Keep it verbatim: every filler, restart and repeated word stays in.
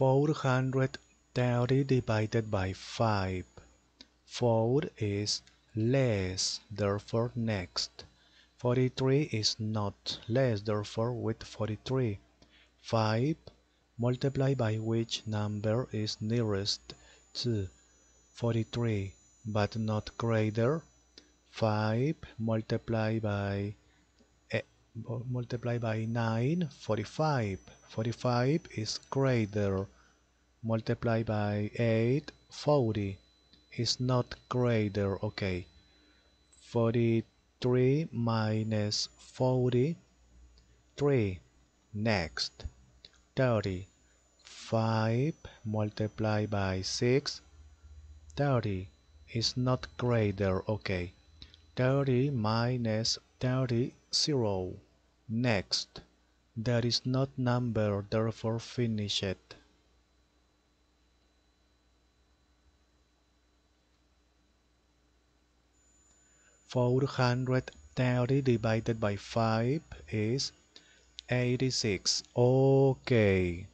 four hundred thirty divided by five. four is less, therefore next. forty-three is not less, therefore with forty-three. five multiplied by which number is nearest to forty-three but not greater. five multiplied by multiplied by nine, forty-five. forty-five is greater. Multiplied by eight, forty is not greater. Okay. forty-three minus forty, three. Next. thirty. five multiplied by six, thirty is not greater. Okay. thirty minus thirty, zero. Next. There is not number, therefore finish it. four hundred thirty divided by five is eighty-six. Okay.